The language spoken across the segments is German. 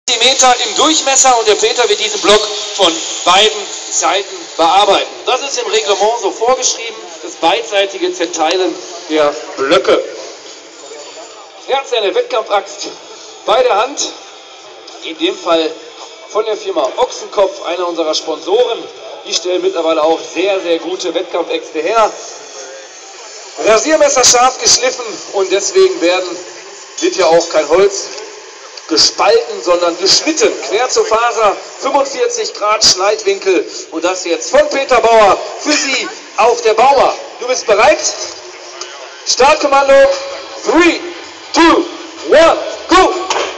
Meter im Durchmesser und der Peter wird diesen Block von beiden Seiten bearbeiten. Das ist im Reglement so vorgeschrieben, das beidseitige Zerteilen der Blöcke. Er hat seine Wettkampfaxt bei der Hand, in dem Fall von der Firma Ochsenkopf, einer unserer Sponsoren. Die stellen mittlerweile auch sehr, sehr gute Wettkampfäxte her. Rasiermesser scharf geschliffen und deswegen wird ja auch kein Holz gespalten, sondern geschnitten, quer zur Faser, 45 Grad Schneidwinkel und das jetzt von Peter Bauer für Sie auf der Bauer. Du bist bereit? Startkommando, 3, 2, 1, go!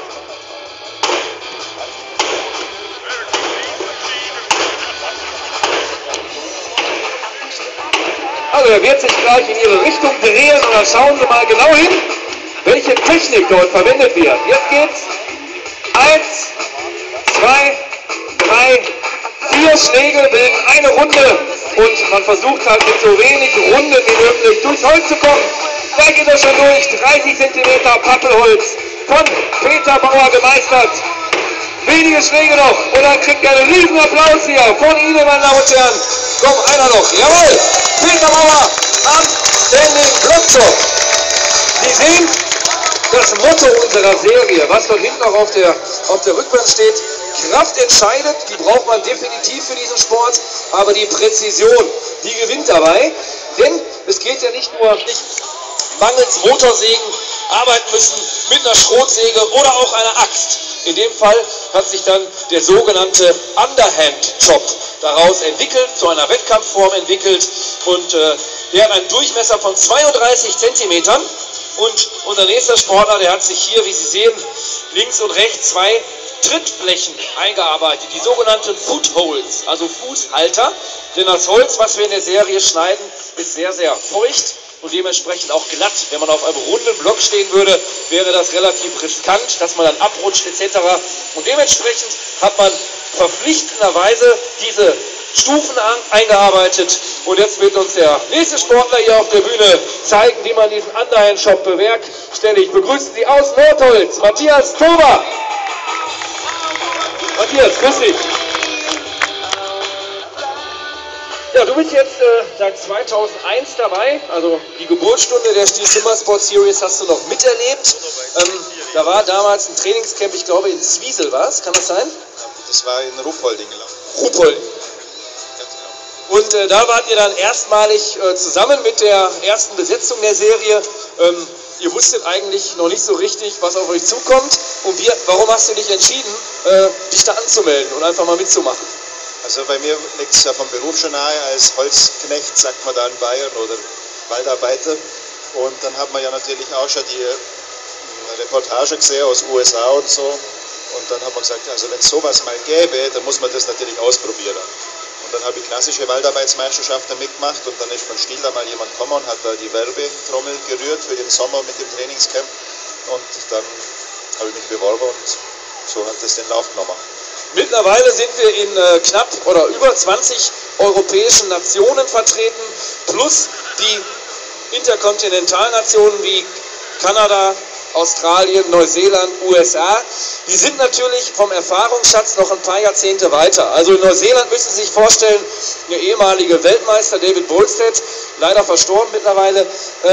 Also er wird sich gleich in Ihre Richtung drehen und dann schauen Sie mal genau hin, welche Technik dort verwendet wird. Jetzt geht's. 1, 2, 3, 4 Schläge bilden eine Runde und man versucht halt mit so wenig Runden wie möglich durchs Holz zu kommen. Da geht er schon durch, 30 cm Pappelholz von Peter Bauer gemeistert. Wenige Schläge noch und dann kriegt er einen riesen Applaus hier von Ihnen, meine Damen und Herren. Komm, einer noch, jawohl, Peter Bauer am Standing Blockjob. Sie sehen das Motto unserer Serie, was dort hinten auch auf der Rückwand steht: Kraft entscheidet, die braucht man definitiv für diesen Sport, aber die Präzision, die gewinnt dabei, denn es geht ja nicht nur mangels Motorsägen arbeiten müssen mit einer Schrotsäge oder auch einer Axt. In dem Fall hat sich dann der sogenannte Underhand-Chop daraus entwickelt, zu einer Wettkampfform entwickelt und der hat einen Durchmesser von 32 Zentimetern. Und unser nächster Sportler, der hat sich hier, wie Sie sehen, links und rechts 2 Trittflächen eingearbeitet, die sogenannten Footholds, also Fußhalter. Denn das Holz, was wir in der Serie schneiden, ist sehr, sehr feucht und dementsprechend auch glatt. Wenn man auf einem runden Block stehen würde, wäre das relativ riskant, dass man dann abrutscht etc. Und dementsprechend hat man verpflichtenderweise diese Stufen eingearbeitet und jetzt wird uns der nächste Sportler hier auf der Bühne zeigen, wie man diesen Underhand-Shop bewerkstelligt. Ich begrüße Sie aus Nordholz, Matthias Tober. Matthias, grüß dich. Ja, du bist jetzt seit 2001 dabei, also die Geburtsstunde der Steel Timber Sport Series hast du noch miterlebt. Da war damals ein Trainingscamp, ich glaube in Zwiesel war es, kann das sein? Das war in Ruhpolding. Ruhpolding. Und da wart ihr dann erstmalig zusammen mit der ersten Besetzung der Serie. Ihr wusstet eigentlich noch nicht so richtig, was auf euch zukommt. Und warum hast du dich entschieden, dich da anzumelden und einfach mal mitzumachen? Also bei mir liegt es ja vom Beruf schon nahe, als Holzknecht sagt man da in Bayern oder Waldarbeiter. Und dann hat man ja natürlich auch schon die Reportage gesehen aus USA und so. Und dann hat man gesagt, also wenn es sowas mal gäbe, dann muss man das natürlich ausprobieren. Und dann habe ich klassische Waldarbeitsmeisterschaften mitgemacht und dann ist von Stiel da mal jemand gekommen und hat da die Werbetrommel gerührt für den Sommer mit dem Trainingscamp. Und dann habe ich mich beworben und so hat es den Lauf genommen. Mittlerweile sind wir in knapp oder über 20 europäischen Nationen vertreten, plus die Interkontinentalnationen wie Kanada, Australien, Neuseeland, USA, die sind natürlich vom Erfahrungsschatz noch ein paar Jahrzehnte weiter. Also in Neuseeland müssen Sie sich vorstellen, der ehemalige Weltmeister David Bolstead, leider verstorben mittlerweile,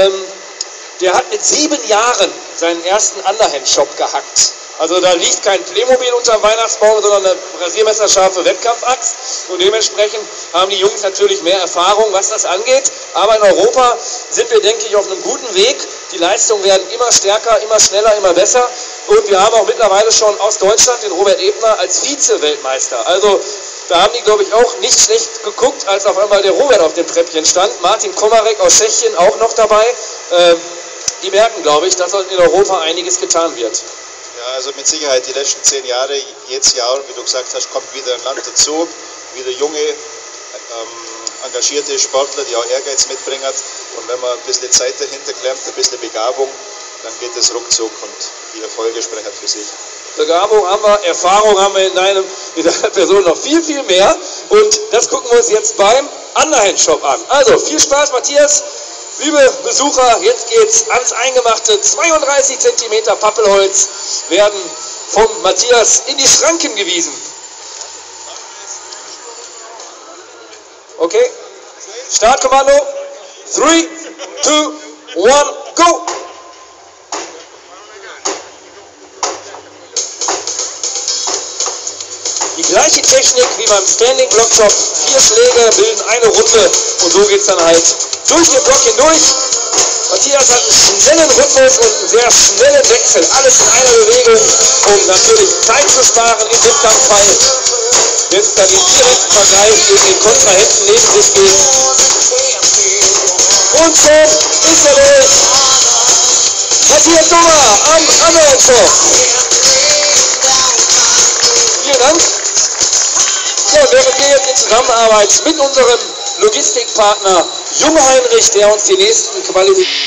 der hat mit 7 Jahren seinen ersten Underhand-Shop gehackt. Also da liegt kein Playmobil unterm Weihnachtsbaum, sondern eine rasiermesserscharfe Wettkampfaxt. Und dementsprechend haben die Jungs natürlich mehr Erfahrung, was das angeht. Aber in Europa sind wir, denke ich, auf einem guten Weg. Die Leistungen werden immer stärker, immer schneller, immer besser. Und wir haben auch mittlerweile schon aus Deutschland den Robert Ebner als Vize-Weltmeister. Also da haben die, glaube ich, auch nicht schlecht geguckt, als auf einmal der Robert auf dem Treppchen stand. Martin Komarek aus Tschechien auch noch dabei. Die merken, glaube ich, dass in Europa einiges getan wird. Ja, also mit Sicherheit die letzten 10 Jahre, jedes Jahr, wie du gesagt hast, kommt wieder ein Land dazu, wieder junge, engagierte Sportler, die auch Ehrgeiz mitbringen. Und wenn man ein bisschen Zeit dahinter klemmt, ein bisschen Begabung, dann geht es ruckzuck und die Erfolge sprechen für sich. Begabung haben wir, Erfahrung haben wir in deiner Person noch viel, viel mehr. Und das gucken wir uns jetzt beim Underhand-Shop an. Also viel Spaß, Matthias. Liebe Besucher, jetzt geht's ans Eingemachte. 32 cm Pappelholz werden vom Matthias in die Schranken gewiesen. Okay, Startkommando. 3, 2, 1, go! Die gleiche Technik wie beim Standing Block Chop. 4 Schläge bilden eine Runde und so geht es dann halt durch den Block hindurch. Matthias hat einen schnellen Rhythmus und einen sehr schnellen Wechsel. Alles in einer Bewegung, um natürlich Zeit zu sparen im Wettkampffall, wenn es dann im direkten Vergleich gegen den Kontrahenten neben sich geht. Und schon ist er durch. Matthias Thoma am Anlaufstoff. Vielen Dank. Ja, während wir jetzt in Zusammenarbeit mit unserem Logistikpartner Jungheinrich, der uns die nächsten Qualifikationen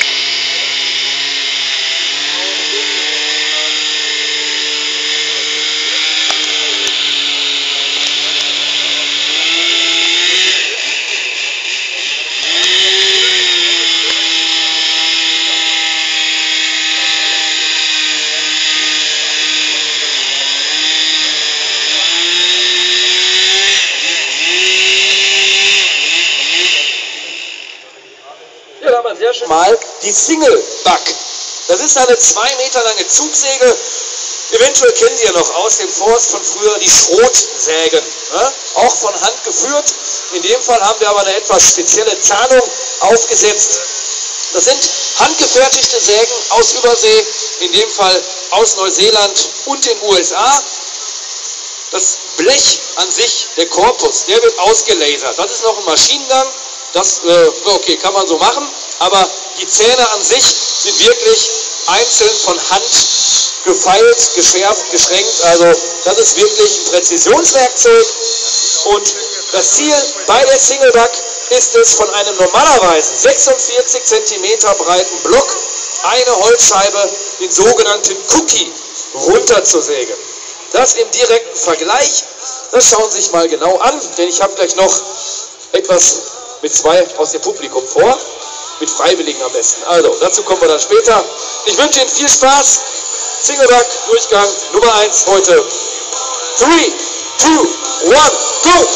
sehr schön mal die Single Buck. Das ist eine 2 Meter lange Zugsäge. Eventuell kennen Sie ja noch aus dem Forst von früher die Schrotsägen. Ne? Auch von Hand geführt. In dem Fall haben wir aber eine etwas spezielle Zahnung aufgesetzt. Das sind handgefertigte Sägen aus Übersee, in dem Fall aus Neuseeland und den USA. Das Blech an sich, der Korpus, der wird ausgelasert. Das ist noch ein Maschinengang. Das okay, kann man so machen, aber die Zähne an sich sind wirklich einzeln von Hand gefeilt, geschärft, geschränkt. Also das ist wirklich ein Präzisionswerkzeug. Und das Ziel bei der Single Buck ist es, von einem normalerweise 46 cm breiten Block eine Holzscheibe, den sogenannten Cookie, runterzusägen. Das im direkten Vergleich, das schauen Sie sich mal genau an, denn ich habe gleich noch etwas mit 2 aus dem Publikum vor, mit Freiwilligen am besten. Also, dazu kommen wir dann später. Ich wünsche Ihnen viel Spaß. Single Buck, Durchgang Nummer 1 heute. 3, 2, 1, go!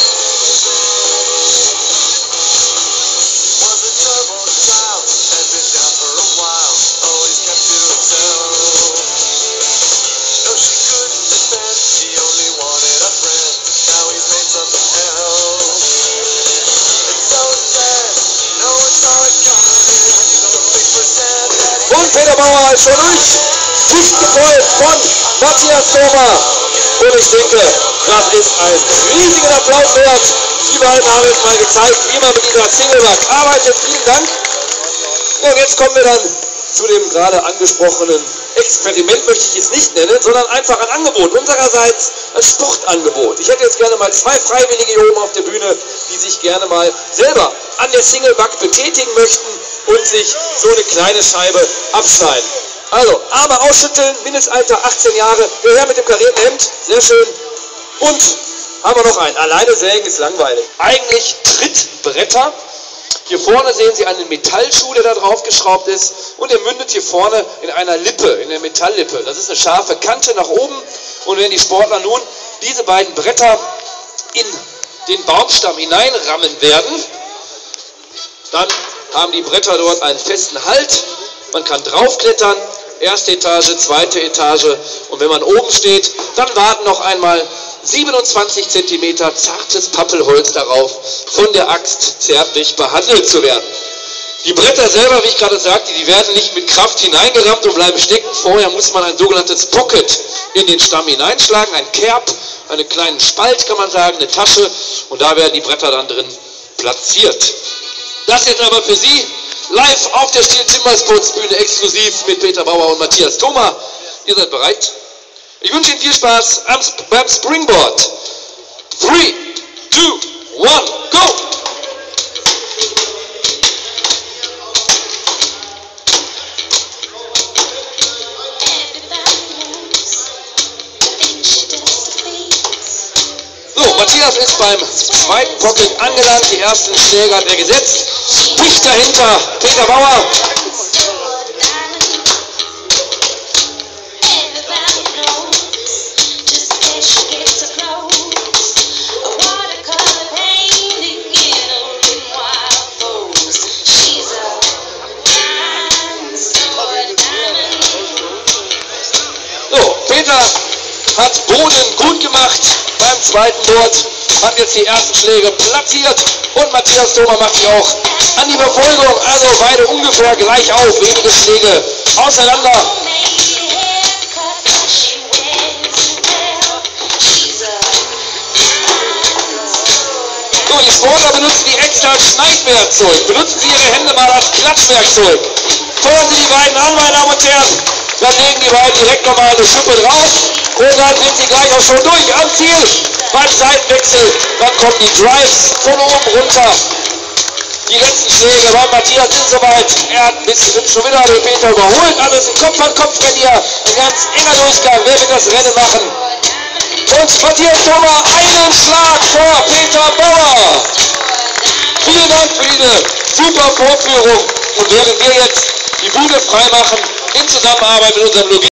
Und Peter Bauer ist schon durch, dicht gefolgt von Matthias Thoma. Und ich denke, das ist ein riesiger Applaus wert. Die beiden haben jetzt mal gezeigt, wie man mit dieser Single Buck arbeitet. Vielen Dank. Und jetzt kommen wir dann zu dem gerade angesprochenen Experiment, möchte ich es nicht nennen, sondern einfach ein Angebot unsererseits, ein Sportangebot. Ich hätte jetzt gerne mal 2 Freiwillige hier oben auf der Bühne, die sich gerne mal selber an der Single Buck betätigen möchten und sich so eine kleine Scheibe abschneiden. Also, Arme ausschütteln, Mindestalter 18 Jahre, der Herr mit dem karierten Hemd, sehr schön. Und haben wir noch einen, alleine sägen ist langweilig. Eigentlich Trittbretter. Hier vorne sehen Sie einen Metallschuh, der da drauf geschraubt ist, und der mündet hier vorne in einer Lippe, in der Metalllippe. Das ist eine scharfe Kante nach oben, und wenn die Sportler nun diese beiden Bretter in den Baumstamm hineinrammen werden, dann haben die Bretter dort einen festen Halt. Man kann draufklettern, erste Etage, zweite Etage, und wenn man oben steht, dann warten noch einmal 27 cm zartes Pappelholz darauf, von der Axt zärtlich behandelt zu werden. Die Bretter selber, wie ich gerade sagte, die werden nicht mit Kraft hineingerammt und bleiben stecken. Vorher muss man ein sogenanntes Pocket in den Stamm hineinschlagen, ein Kerb, einen kleinen Spalt kann man sagen, eine Tasche, und da werden die Bretter dann drin platziert. Das jetzt aber für Sie live auf der Steel Timber Sports Bühne, exklusiv mit Peter Bauer und Matthias Thoma. Ihr seid bereit? Ich wünsche Ihnen viel Spaß beim Springboard. 3, 2, 1, go! So, Matthias ist beim zweiten Pocket angelangt. Die ersten Schläge hat er gesetzt. Dicht dahinter Peter Bauer. Peter hat Boden gut gemacht beim zweiten Board, hat jetzt die ersten Schläge platziert und Matthias Thoma macht sich auch an die Verfolgung, also beide ungefähr gleich auf, wenige Schläge auseinander. So, die Sportler benutzen die extra Schneidwerkzeug, benutzen Sie Ihre Hände mal als Klatschwerkzeug. Feuern Sie die beiden an, meine Damen und Herren, dann legen die beiden direkt nochmal eine Schippe drauf und dann sind sie gleich auch schon durch am Ziel. Beim Seitenwechsel, dann kommen die Drives von oben runter. Die letzten Schläge bei Matthias sind soweit. Er hat ein bisschen schon wieder den Peter überholt. Alles im Kopf-an-Kopf-Rennen hier. Ein ganz enger Durchgang. Wer wird das Rennen machen? Und Matthias Thoma einen Schlag vor Peter Bauer. Vielen Dank für diese super Vorführung. Und während wir jetzt die Bude freimachen, in Zusammenarbeit mit unserem Logik